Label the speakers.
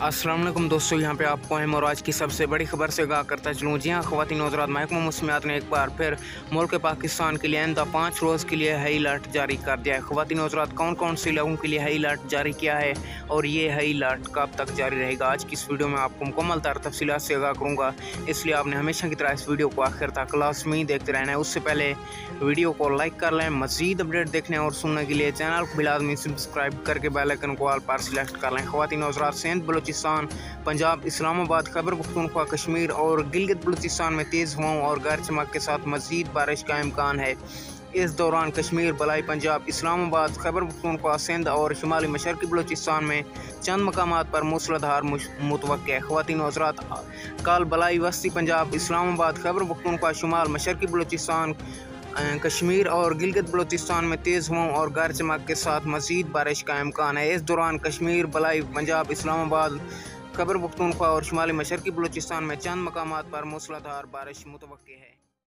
Speaker 1: अस्सलाम वालेकुम दोस्तों, यहाँ पे आपको अहम और आज की सबसे बड़ी खबर से आगाह करता चलूँ। जी हाँ ख़वातीन हज़रात, महकमा मौसमियात ने एक बार फिर मुल्क पाकिस्तान के लिए आइंदा 5 रोज़ के लिए हाई अलर्ट जारी कर दिया है। ख़वातीन हज़रात, कौन कौन से इलाकों के लिए हाई अलर्ट जारी किया है और ये हाई अलर्ट कब तक जारी रहेगा, आज की इस वीडियो में आपको मुकम्मल तफसीलात से आगाह करूँगा। इसलिए आपने हमेशा की तरह इस वीडियो को आखिर तक लाज़मी देखते रहना है। उससे पहले वीडियो को लाइक कर लें। मज़ीद अपडेट देखने और सुनने के लिए चैनल को लाज़मी सब्सक्राइब करके बेल आइकन को ऑल पर सिलेक्ट कर लें। ख़वातीन हज़रात, सिंध, बलूचिस्तान, पंजाब, इस्लामाबाद, खैबर पख्तूनख्वा, कश्मीर और गिलगित बलूचिस्तान में तेज़ हवाओं और गरज चमक के साथ मज़ीद बारिश का इम्कान है। इस दौरान कश्मीर, बलाई पंजाब, इस्लामाबाद, खैबर पख्तूनख्वा, सिंध और शुमाली मशरक़ी बलूचिस्तान में चंद मकामात पर मूसलाधार मुतवक्के है। ख़वातीन हज़रात, कल बलाई वस्ती पंजाब, इस्लामाबाद, खैबर पख्तूनख्वा, शुमाल मशरक़ी बलूचिस्तान, कश्मीर और गिलगित बलूचिस्तान में तेज़ हवाओं और गरज चमक के साथ मज़ीद बारिश का इम्कान है। इस दौरान कश्मीर, बलाई पंजाब, इस्लामाबाद, खैबर पख्तूनख्वा और शुमाली मशरक़ी बलूचिस्तान में चंद मकामात पर मूसलाधार बारिश मुतवक्के है।